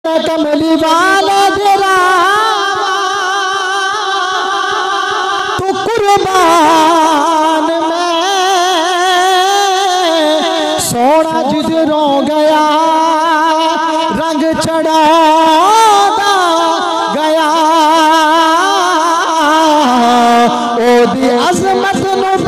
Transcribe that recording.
कमली वाला तेरा तू कुर्बान में सोना जिधरों गया रंग चढ़ाता गया ओ दी अजमत नु